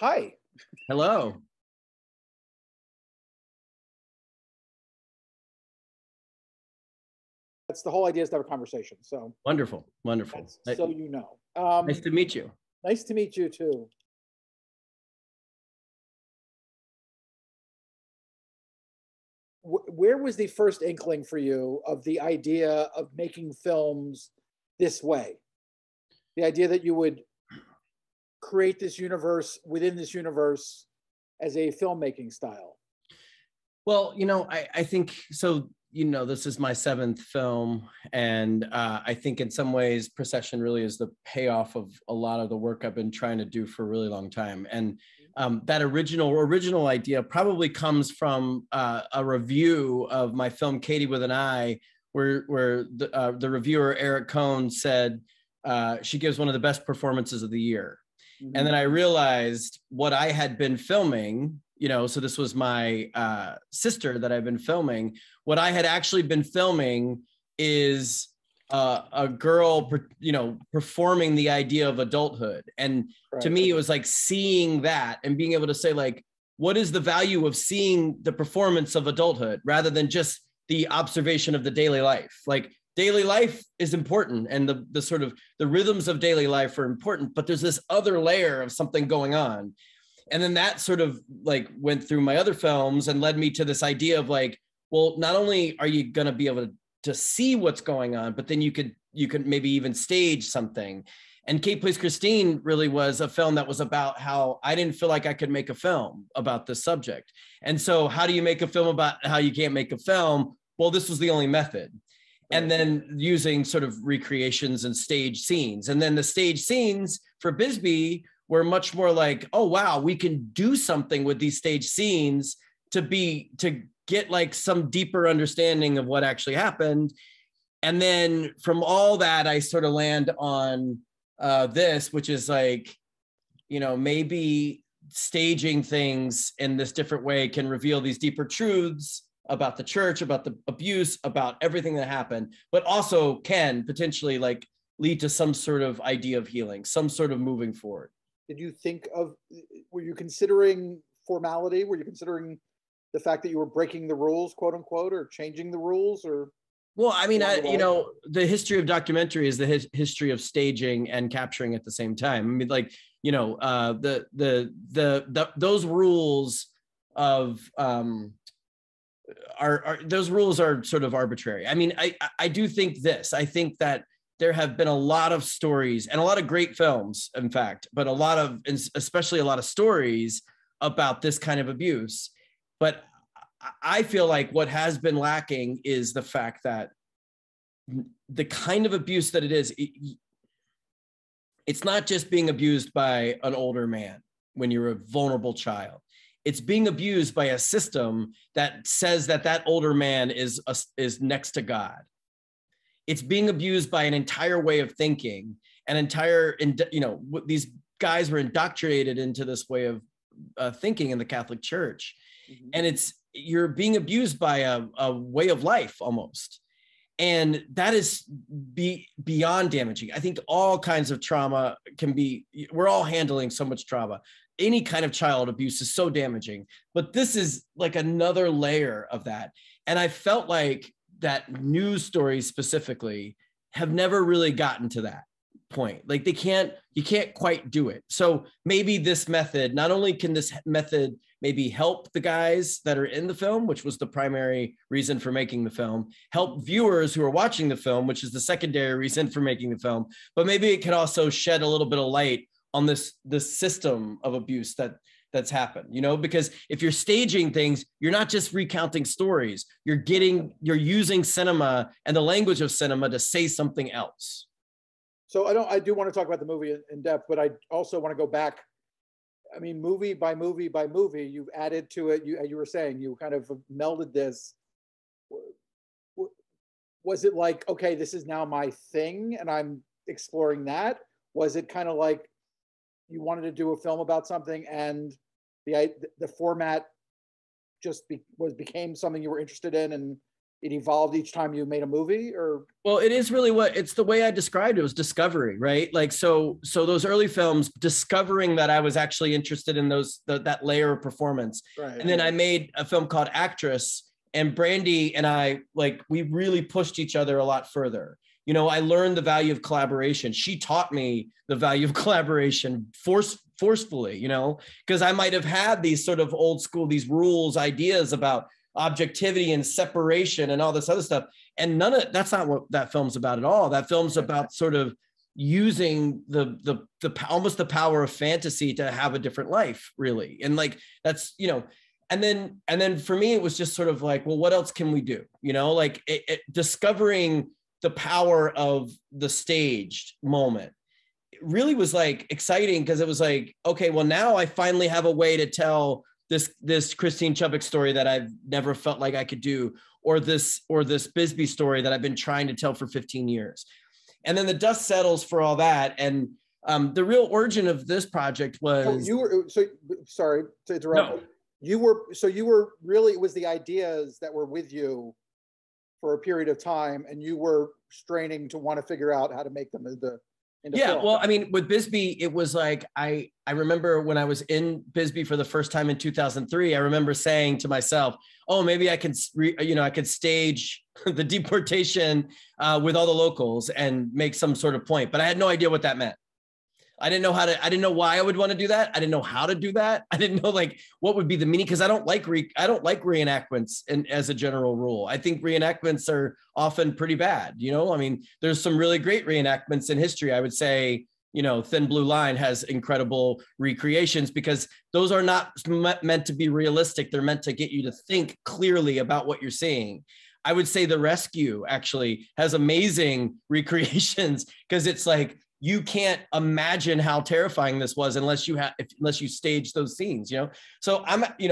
Hi. Hello. That's the whole idea, is to have a conversation. So Wonderful. Wonderful. that's so you know. Nice to meet you. Nice to meet you too. Where was the first inkling for you of the idea of making films this way? The idea that you would create this universe within this universe as a filmmaking style? Well, I think so. This is my seventh film. And I think in some ways, Procession really is the payoff of a lot of the work I've been trying to do for a really long time. And that original idea probably comes from a review of my film, Katie with an Eye, where the reviewer, Eric Cohn, said she gives one of the best performances of the year. Mm-hmm. And then I realized what I had been filming, so this was my sister that I've been filming. What I had actually been filming is a girl, performing the idea of adulthood. And right. To me, it was like seeing that and being able to say, like, what is the value of seeing the performance of adulthood rather than just the observation of the daily life? Like, daily life is important, and the sort of the rhythms of daily life are important, but there's this other layer of something going on. And then that sort of like went through my other films and led me to this idea of like, well, not only are you going to be able to see what's going on, but then you could maybe even stage something. And Kate Plays Christine really was a film that was about how I didn't feel like I could make a film about this subject. And so how do you make a film about how you can't make a film? Well, this was the only method. And then using sort of recreations and stage scenes. And then the stage scenes for Bisbee were much more like, oh, wow, we can do something with these stage scenes to get like some deeper understanding of what actually happened. And then from all that, I sort of land on this, which is like, maybe staging things in this different way can reveal these deeper truths about the church, about the abuse, about everything that happened, but also can potentially like lead to some sort of idea of healing, some sort of moving forward. Did you think were you considering formality? Were you considering the fact that you were breaking the rules, quote unquote, or changing the rules? Or well, I mean, the history of documentary is the history of staging and capturing at the same time. I mean, like, those rules of those rules are sort of arbitrary. I mean, I do think this. I think that there have been a lot of stories and a lot of great films, in fact, but especially a lot of stories about this kind of abuse. But I feel like what has been lacking is the fact that the kind of abuse that it is, it's not just being abused by an older man when you're a vulnerable child. It's being abused by a system that says that older man is next to God. It's being abused by an entire way of thinking, these guys were indoctrinated into this way of thinking in the Catholic Church. Mm-hmm. And you're being abused by a way of life almost. And that is beyond damaging. I think all kinds of trauma we're all handling so much trauma. Any kind of child abuse is so damaging, but this is like another layer of that. And I felt like that news stories specifically have never really gotten to that point. Like you can't quite do it. So maybe this method, not only can this method maybe help the guys that are in the film, which was the primary reason for making the film, help viewers who are watching the film, which is the secondary reason for making the film, but maybe it can also shed a little bit of light on this system of abuse that's happened, because if you're staging things, you're not just recounting stories, you're using cinema and the language of cinema to say something else. So I do want to talk about the movie in depth, but I also want to go back. I mean, movie by movie by movie, you've added to it. You were saying you kind of melded this. Was it like, okay, this is now my thing and I'm exploring that? Was it kind of like you wanted to do a film about something and the format just became something you were interested in, and it evolved each time you made a movie, or? Well, it is really it's the way I described it was discovery, right? Like, so those early films, discovering that I was actually interested in that layer of performance. Right. And then I made a film called Actress, and Brandy and I, like, we really pushed each other a lot further. You know, I learned the value of collaboration. She taught me the value of collaboration forcefully, you know, because I might have had these sort of old school, these rules, ideas about objectivity and separation and all this other stuff. And that's not what that film's about at all. That film's about sort of using the almost the power of fantasy to have a different life, really. And like, that's, you know, and then for me, it was just sort of like, well, what else can we do? You know, like discovering the power of the staged moment. It really was like exciting, because it was like, okay, well, now I finally have a way to tell this Christine Chubbuck story that I've never felt like I could do, or this Bisbee story that I've been trying to tell for 15 years. And then the dust settles for all that. And the real origin of this project was... Sorry to interrupt. No. You were really, it was the ideas that were with you for a period of time, and you were straining to want to figure out how to make them into film. Well, I mean, with Bisbee, it was like, I remember when I was in Bisbee for the first time in 2003, I remember saying to myself, oh, maybe I can stage the deportation with all the locals and make some sort of point. But I had no idea what that meant. I didn't know why I would want to do that. I didn't know how to do that. I didn't know like what would be the meaning, because I don't like reenactments as a general rule. I think reenactments are often pretty bad. You know, I mean, there's some really great reenactments in history. I would say, you know, Thin Blue Line has incredible recreations, because those are not meant to be realistic. They're meant to get you to think clearly about what you're seeing. I would say The Rescue actually has amazing recreations, because it's like, you can't imagine how terrifying this was unless you stage those scenes, you know? So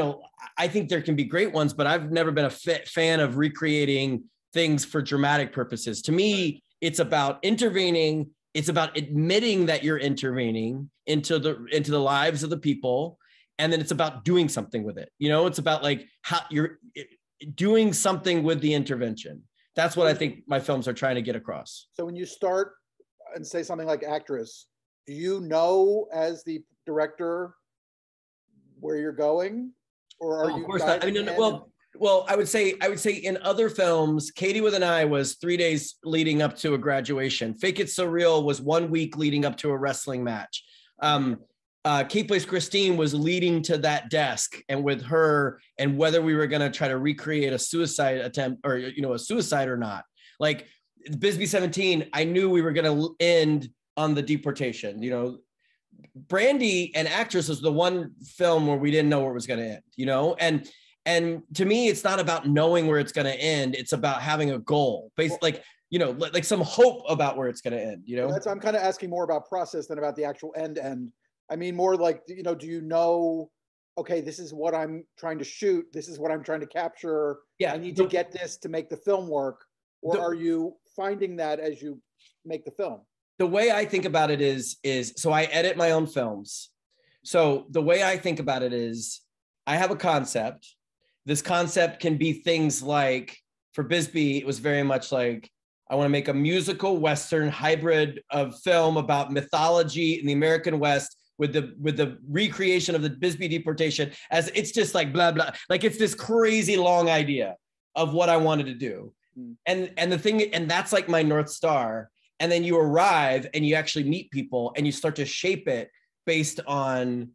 I think there can be great ones, but I've never been a fan of recreating things for dramatic purposes. To me, it's about intervening. It's about admitting that you're intervening into the lives of the people. And then it's about doing something with it. You know, it's about like how you're doing something with the intervention. That's what I think my films are trying to get across. So when you start and say something like Actress, do you know as the director where you're going, or are you? Of course not. I mean, well, I would say in other films, Katie with an I was 3 days leading up to a graduation. Fake It So Real was 1 week leading up to a wrestling match. Kate Plays Christine was leading to that desk, and with her, and whether we were going to try to recreate a suicide attempt, or a suicide or not. Like Bisbee 17, I knew we were going to end on the deportation. You know, Brandy and Actress was the one film where we didn't know where it was going to end. You know, and to me, it's not about knowing where it's going to end. It's about having a goal, like some hope about where it's going to end. You know, I'm kind of asking more about process than about the actual end. I mean, more like, do you know, okay, this is what I'm trying to shoot. This is what I'm trying to capture. Yeah, I need to get this to make the film work. Or are you finding that as you make the film? The way I think about it is so I edit my own films. So the way I think about it is I have a concept. This concept can be things like, for Bisbee, it was very much like, I want to make a musical Western hybrid of film about mythology in the American West with the recreation of the Bisbee deportation, as it's just like blah, blah. Like it's this crazy long idea of what I wanted to do. And that's like my North Star. And then you arrive and you actually meet people and you start to shape it based on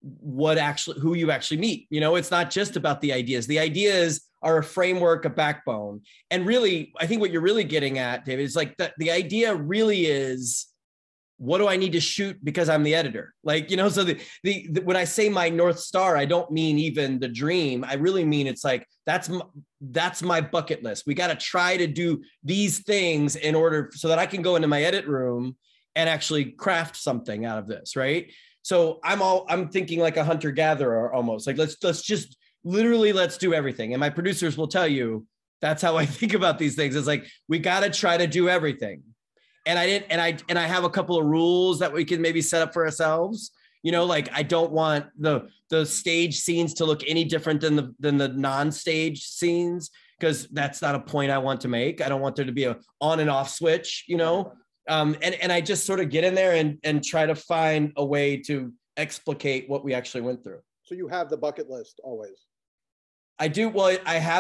who you actually meet. You know, it's not just about the ideas. The ideas are a framework, a backbone. And really, I think what you're really getting at, David, is like the idea really is, what do I need to shoot because I'm the editor? Like, you know, so the when I say my North Star, I don't mean even the dream. I really mean, it's like, that's my bucket list. We got to try to do these things in order so that I can go into my edit room and actually craft something out of this. Right. So I'm thinking like a hunter gatherer almost, like, let's just literally, let's do everything. And my producers will tell you, that's how I think about these things. It's like, we got to try to do everything. And I have a couple of rules that we can maybe set up for ourselves. You know, like, I don't want the stage scenes to look any different than the non-stage scenes. because that's not a point I want to make. I don't want there to be a on and off switch, you know? And I just sort of get in there and try to find a way to explicate what we actually went through. So you have the bucket list always. I do. Well,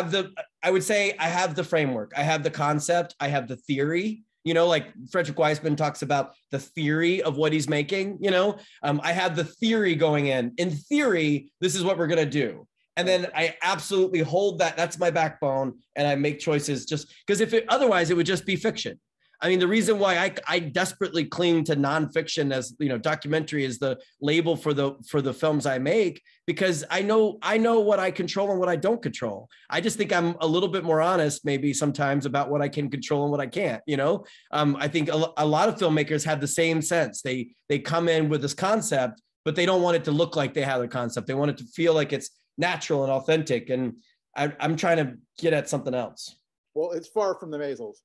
I would say I have the framework. I have the concept. I have the theory, you know, like Frederick Wiseman talks about the theory of what he's making, you know, I have the theory going in. In theory, this is what we're going to do. And then I absolutely hold that. That's my backbone. And I make choices just because otherwise it would just be fiction. I mean, the reason why I desperately cling to nonfiction as, you know, documentary is the label for the films I make, because I know what I control and what I don't control. I just think I'm a little bit more honest maybe sometimes about what I can control and what I can't, you know. I think a lot of filmmakers have the same sense. They come in with this concept, but they don't want it to look like they have a concept. They want it to feel like it's natural and authentic. And I'm trying to get at something else. Well, it's far from the Maisels.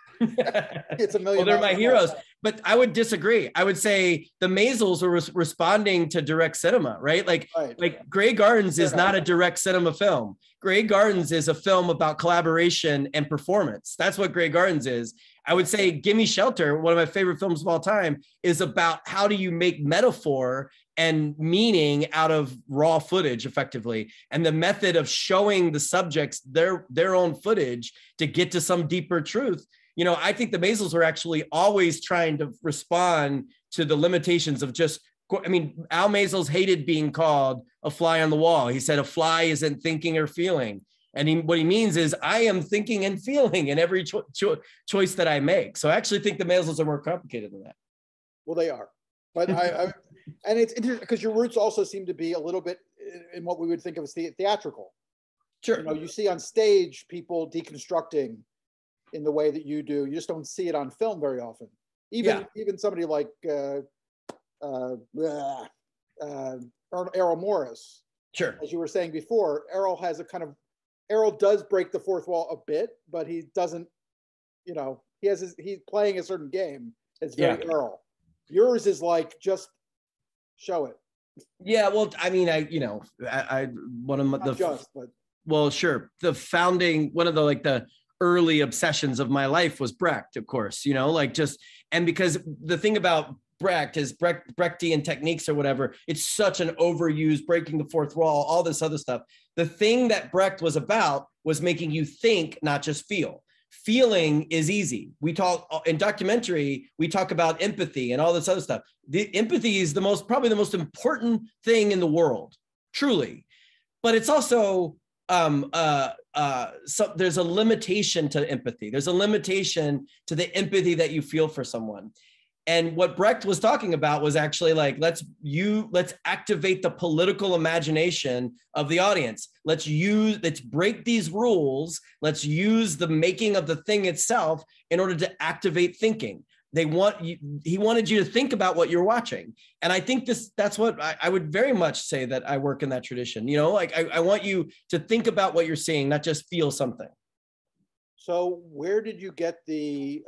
It's a million. Well, they're my heroes, but I would disagree. I would say the Maisels were responding to direct cinema, right? Like Grey Gardens is not a direct cinema film. Grey Gardens is a film about collaboration and performance. That's what Grey Gardens is. I would say Gimme Shelter, one of my favorite films of all time, is about how do you make metaphor and meaning out of raw footage effectively, and the method of showing the subjects their own footage to get to some deeper truth. You know, I think the Maisels are actually always trying to respond to the limitations of just, I mean, Al Maisels hated being called a fly on the wall. He said a fly isn't thinking or feeling. And what he means is I am thinking and feeling in every choice that I make. So I actually think the Maisels are more complicated than that. Well, they are. But and it's interesting because your roots also seem to be a little bit in what we would think of as theatrical. Sure. You know, you see on stage people deconstructing in the way that you do. You just don't see it on film very often. Even somebody like Errol Morris. Sure. As you were saying before, Errol does break the fourth wall a bit, but he doesn't, you know, he's playing a certain game. It's very Errol. Yours is like, just show it. Yeah, well, I mean, one of well, sure. The founding, one of the early obsessions of my life was Brecht, of course, you know, and because the thing about Brecht is Brechtian techniques or whatever, it's such an overused, breaking the fourth wall, all this other stuff. The thing that Brecht was about was making you think, not just feel. Feeling is easy. We talk in documentary, we talk about empathy and all this other stuff. The empathy is probably the most important thing in the world, truly. But it's also, so there's a limitation to empathy. There's a limitation to the empathy that you feel for someone. And what Brecht was talking about was actually like, let's activate the political imagination of the audience. Let's break these rules. Let's use the making of the thing itself in order to activate thinking. He wanted you to think about what you're watching. And I think that's what I would very much say that I work in that tradition. You know, like I want you to think about what you're seeing, not just feel something. So where did you get the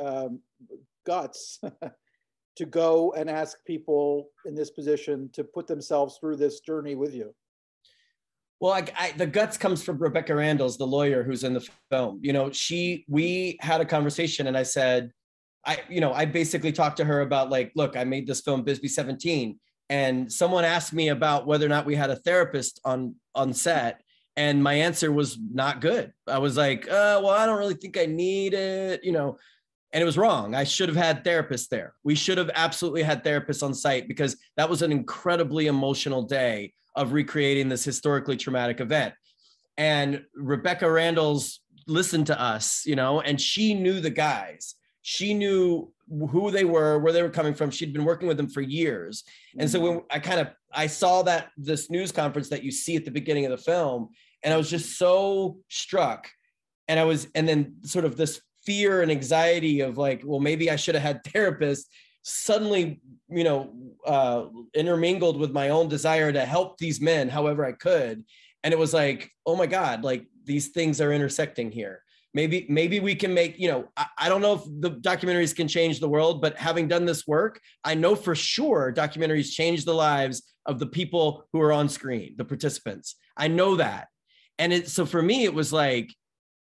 guts to go and ask people in this position to put themselves through this journey with you? Well, the guts comes from Rebecca Randalls, the lawyer who's in the film. You know, we had a conversation and I said, I basically talked to her about like, look, I made this film Bisbee 17, and someone asked me about whether or not we had a therapist on set. And my answer was not good. I was like, well, I don't really think I need it, you know. And it was wrong. I should have had therapists there. We should have absolutely had therapists on site, because that was an incredibly emotional day of recreating this historically traumatic event. And Rebecca Randalls listened to us, you know, and she knew the guys. She knew who they were, where they were coming from. She'd been working with them for years. And so when I saw this news conference that you see at the beginning of the film, and I was just so struck. And then sort of this fear and anxiety of like, well, maybe I should have had therapists suddenly, you know, intermingled with my own desire to help these men however I could. And it was like, oh my God, like these things are intersecting here. Maybe we can make, you know, I don't know if the documentaries can change the world, but having done this work, I know for sure documentaries change the lives of the people who are on screen, the participants. I know that. And so for me, it was like,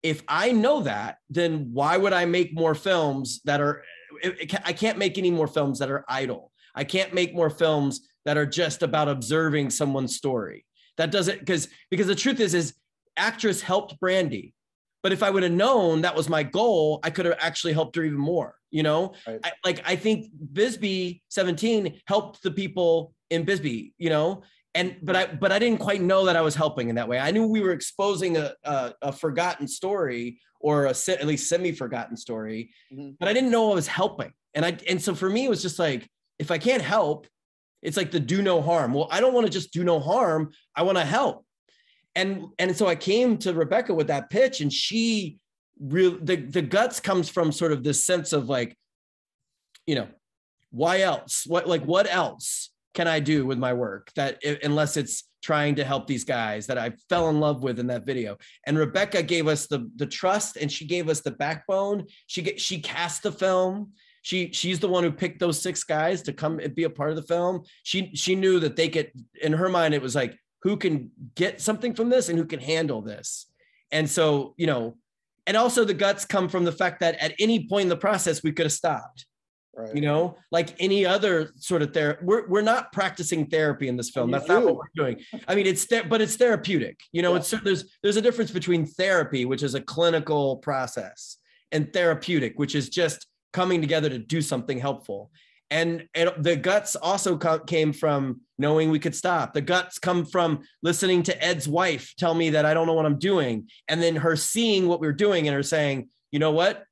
if I know that, then why would I make more films that are, I can't make any more films that are idle. I can't make more films that are just about observing someone's story. That doesn't, because the truth is actress helped Brandy. But if I would have known that was my goal, I could have actually helped her even more, you know? Right. I think Bisbee 17 helped the people in Bisbee, you know? But I didn't quite know that I was helping in that way. I knew we were exposing a forgotten story, or at least semi-forgotten story, but I didn't know I was helping. And so for me, it was just like, if I can't help, it's like the do no harm. Well, I don't want to just do no harm. I want to help. And so I came to Rebecca with that pitch, and she really, the guts comes from sort of this sense of like, you know, why else? What else can I do with my work unless it's trying to help these guys that I fell in love with in that video? And Rebecca gave us the trust, and she gave us the backbone. She cast the film. She's the one who picked those 6 guys to come and be a part of the film. She knew that they could, in her mind, it was like, who can get something from this and who can handle this? And so, you know, and also the guts come from the fact that at any point in the process, we could have stopped. Right. You know, like any other sort of therapy. We're not practicing therapy in this film. That's not what we're doing. I mean, but it's therapeutic. You know, there's a difference between therapy, which is a clinical process, and therapeutic, which is just coming together to do something helpful. And the guts also came from knowing we could stop. The guts come from listening to Ed's wife tell me that I don't know what I'm doing, and then her seeing what we're doing and her saying, you know what?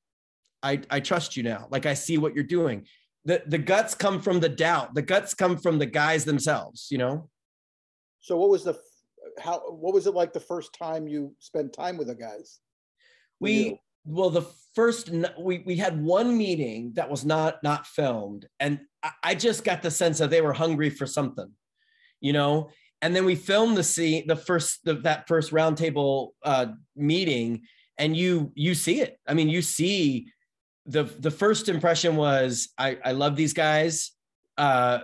I trust you now. Like, I see what you're doing. The guts come from the doubt. The guts come from the guys themselves, you know? So what was it like the first time you spent time with the guys? We had one meeting that was not filmed. And I just got the sense that they were hungry for something, you know? And then we filmed that first roundtable meeting, and you see it. I mean, you see the first impression was, I love these guys. I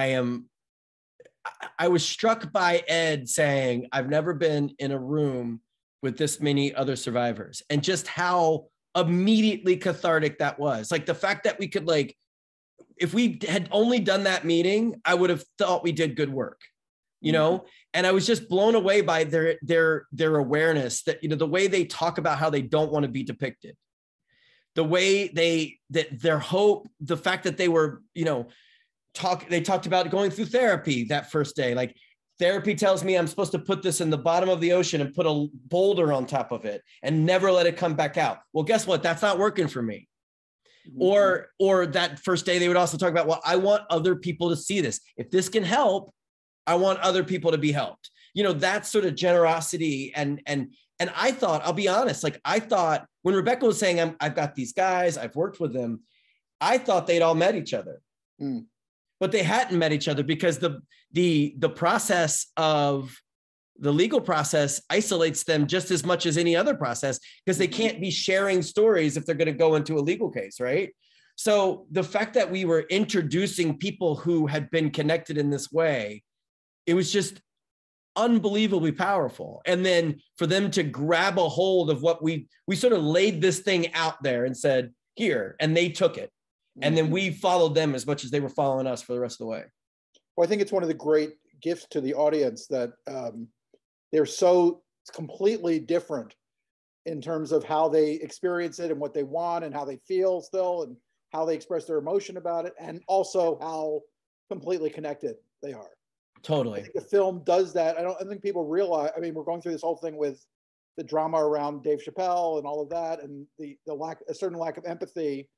was struck by Ed saying, I've never been in a room with this many other survivors, and just how immediately cathartic that was. Like, the fact that we could, like, if we had only done that meeting, I would have thought we did good work, you know? And I was just blown away by their awareness that, you know, the way they talk about how they don't want to be depicted, the way their hope, the fact that they were, you know, they talked about going through therapy that first day. Like, therapy tells me I'm supposed to put this in the bottom of the ocean and put a boulder on top of it and never let it come back out. Well, guess what? That's not working for me. Or that first day, they would also talk about, well, I want other people to see this. If this can help, I want other people to be helped. You know, that sort of generosity. And I thought, I'll be honest, like, I thought when Rebecca was saying, I've got these guys, I've worked with them, I thought they'd all met each other. But they hadn't met each other, because the process of the legal process isolates them just as much as any other process, because they can't be sharing stories if they're going to go into a legal case, right? So the fact that we were introducing people who had been connected in this way, it was just unbelievably powerful. And then for them to grab a hold of what we sort of laid this thing out there and said, here, and they took it. And then we followed them as much as they were following us for the rest of the way. Well, I think it's one of the great gifts to the audience that they're so completely different in terms of how they experience it and what they want and how they feel still and how they express their emotion about it, and also how completely connected they are. Totally. I think the film does that. I think people realize, I mean, we're going through this whole thing with the drama around Dave Chappelle and all of that, and a certain lack of empathy.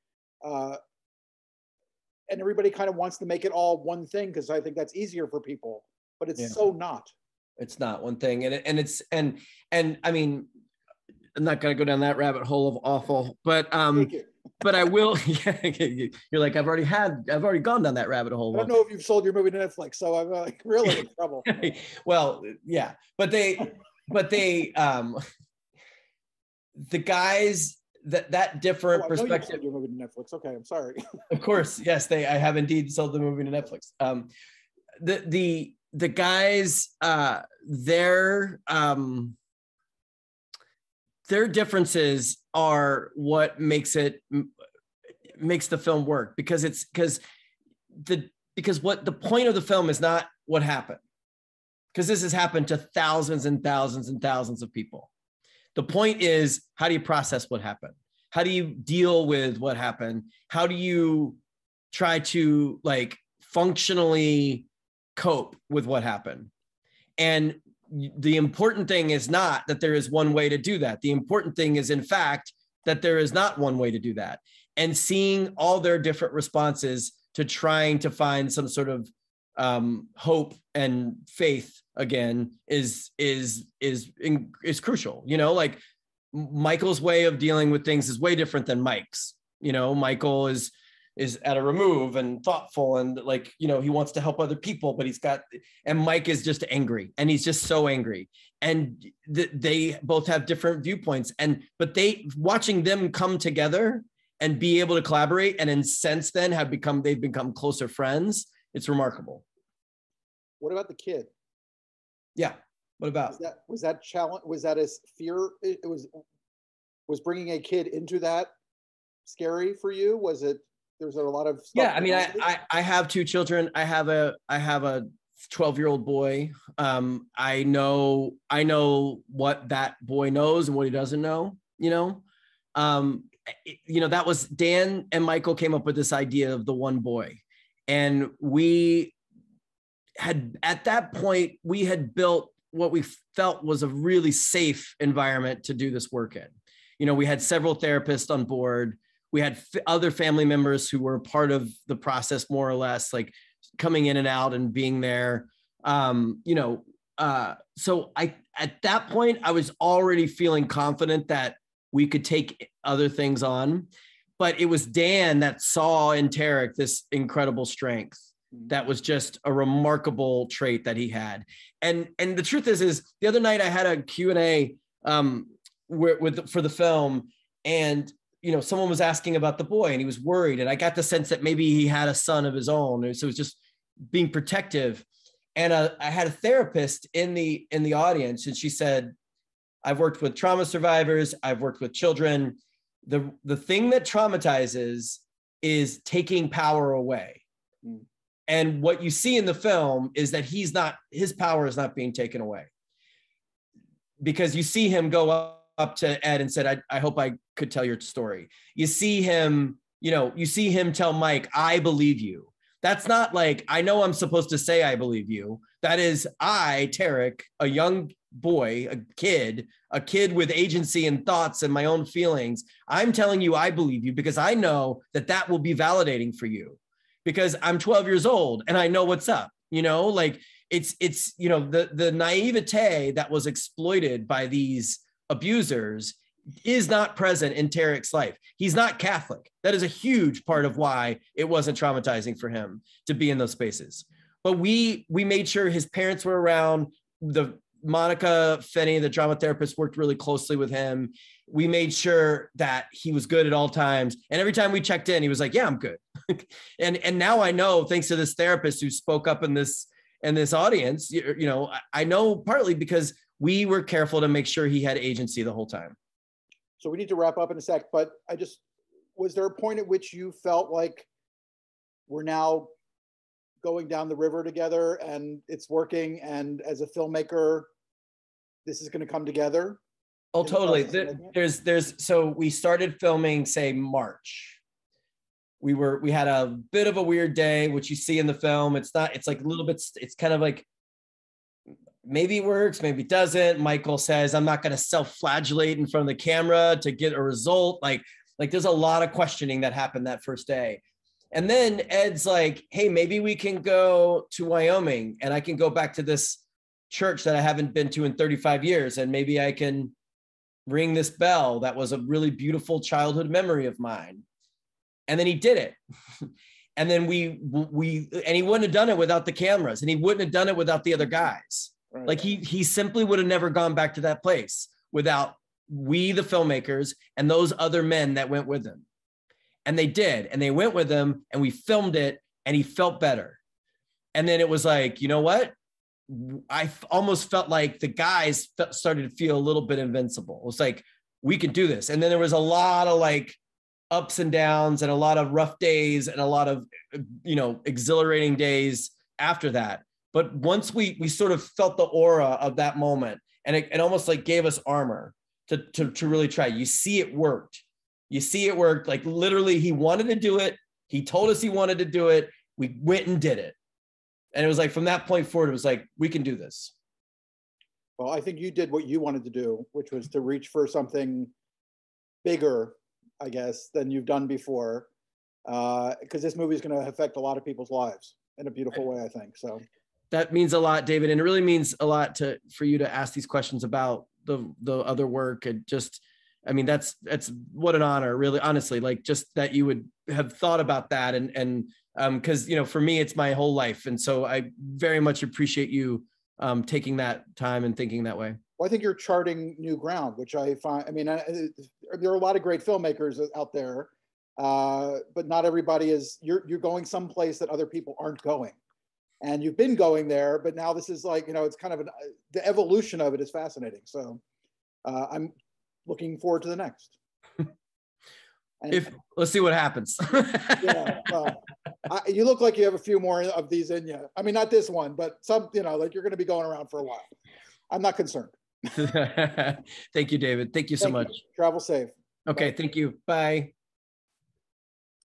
And everybody kind of wants to make it all one thing, because I think that's easier for people, but it's so not. It's not one thing. And I mean, I'm not going to go down that rabbit hole of awful, but I will. You're like, I've already gone down that rabbit hole. I don't know if you've sold your movie to Netflix, so I'm like really in trouble. Well, yeah, but they the guys that different perspective. I know you sold your movie to Netflix. Okay, I'm sorry. Of course, yes, I have indeed sold the movie to Netflix. The their differences are what makes the film work, because what the point of the film is not what happened, because this has happened to thousands and thousands and thousands of people. The point is, how do you process what happened? How do you deal with what happened? How do you try to like functionally cope with what happened? And the important thing is not that there is one way to do that. The important thing is, in fact, that there is not one way to do that. And seeing all their different responses to trying to find some sort of hope and faith again is crucial. You know, like Michael's way of dealing with things is way different than Mike's. You know, Michael is at a remove and thoughtful, and like, you know, he wants to help other people, but and Mike is just angry, and he's just so angry. And they both have different viewpoints, but watching them come together and be able to collaborate, and in since then they've become closer friends. It's remarkable. What about the kid? Yeah. What about? Was that challenge? Was that a fear? It was bringing a kid into that scary for you? Was it? There's a lot of stuff. Yeah, I mean, I have two children. I have a 12-year-old boy. I know what that boy knows and what he doesn't know. You know, that was Dan and Michael came up with this idea of the one boy, and we had at that point we had built what we felt was a really safe environment to do this work in. You know, we had several therapists on board. We had other family members who were part of the process, more or less, like coming in and out and being there. So at that point, I was already feeling confident that we could take other things on, but it was Dan that saw in Tarek this incredible strength. That was just a remarkable trait that he had. And the truth is the other night I had a Q&A for the film, and you know, someone was asking about the boy and he was worried. And I got the sense that maybe he had a son of his own. And so it was just being protective. And I had a therapist in the audience, and she said, I've worked with trauma survivors. I've worked with children. The thing that traumatizes is taking power away. Mm. And what you see in the film is that his power is not being taken away, because you see him go up to Ed and said, I hope I could tell your story. You see him tell Mike, I believe you. That's not like, I know I'm supposed to say, I believe you. That is, Tarek, a young boy, a kid with agency and thoughts and my own feelings. I'm telling you, I believe you, because I know that will be validating for you, because I'm 12 years old and I know what's up, you know, like it's, you know, the naivete that was exploited by these abusers is not present in Tarek's life. He's not Catholic. That is a huge part of why it wasn't traumatizing for him to be in those spaces. But we made sure his parents were around. Monica Fenny, the drama therapist, worked really closely with him. We made sure that he was good at all times. And every time we checked in, he was like, yeah, I'm good. and now I know, thanks to this therapist who spoke up in this audience, you know, I know partly because we were careful to make sure he had agency the whole time. So we need to wrap up in a sec, but was there a point at which you felt like we're now going down the river together and it's working, and as a filmmaker, this is going to come together? Oh, totally. So we started filming, say, March. We had a bit of a weird day, which you see in the film. It's like a little bit, it's kind of like, maybe it works, maybe it doesn't. Michael says, I'm not going to self-flagellate in front of the camera to get a result. Like there's a lot of questioning that happened that first day. And then Ed's like, hey, maybe we can go to Wyoming and I can go back to this church that I haven't been to in 35 years. And maybe I can ring this bell. That was a really beautiful childhood memory of mine. And then he did it. And then and he wouldn't have done it without the cameras, and he wouldn't have done it without the other guys. Right. Like he simply would have never gone back to that place without we, the filmmakers, and those other men that went with him. And they did, and they went with him, and we filmed it, and he felt better. And then it was like, you know what? I almost felt like the guys started to feel a little bit invincible. It was like, we can do this. And then there was a lot of like ups and downs and a lot of rough days and a lot of, you know, exhilarating days after that. But once we sort of felt the aura of that moment, and it almost like gave us armor to really try. You see, it worked. You see, it worked. Like literally, he wanted to do it. He told us he wanted to do it. We went and did it. And it was like, from that point forward, it was like, we can do this. Well, I think you did what you wanted to do, which was to reach for something bigger, I guess, than you've done before. Because this movie is going to affect a lot of people's lives in a beautiful way, I think. So that means a lot, David. And it really means a lot for you to ask these questions about the other work. And just, I mean, that's what an honor, really, honestly, like just that you would have thought about that. And because, you know, for me, it's my whole life. And so I very much appreciate you taking that time and thinking that way. Well, I think you're charting new ground, which I find, I mean, there are a lot of great filmmakers out there, but not everybody is, you're going someplace that other people aren't going. And you've been going there, but now this is like, you know, it's kind of the evolution of it is fascinating. So I'm looking forward to the next. Let's see what happens. Yeah, well, you look like you have a few more of these in you. I mean, not this one, but some, you know, like you're going to be going around for a while. I'm not concerned. Thank you, David. Thank you so much. Travel safe. Okay, Bye. thank you. Bye.